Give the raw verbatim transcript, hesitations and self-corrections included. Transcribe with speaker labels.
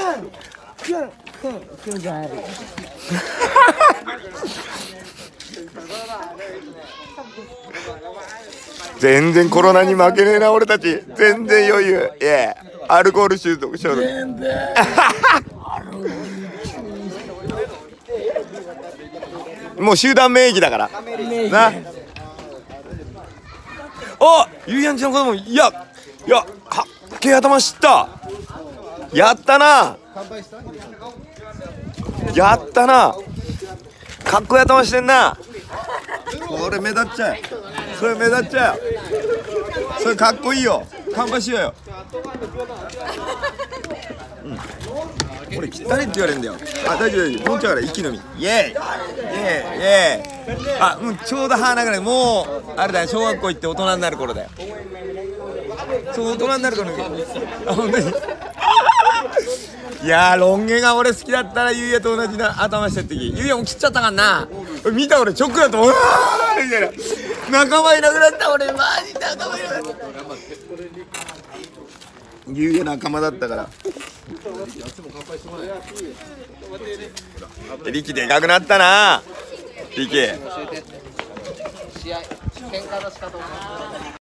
Speaker 1: ンキュンキュンキュンじゃない。
Speaker 2: 全然コロナに負けねえな俺たち。全然余裕。いやアルコール消毒消毒。全然もう集団免疫だからな。あ、ゆうやんちの子供、いやいやかっけえ頭知った。やったなやったな。かっこいい頭してんな。これ目立っちゃう。それ目立っちゃう。それかっこいいよ。乾杯しようよ。うん、これ汚いって言われるんだよ。あ、大丈夫大丈夫。飲んちゃうから息のみ。イエーイイエーイイエーイ。あ、もうちょうど歯なぐらい。もうあれだよ、小学校行って大人になる頃だよ。そう大人になる頃に。あ、本当に。いやー、ロン毛が俺好きだったらゆうやと同じな頭してる時、ゆうやも切っちゃったからな。見た俺チョックだと、うわーみたいな。仲間いなくなった俺、マジ仲間いなくなった。ゆうや仲間だったから。力でかくなったな力。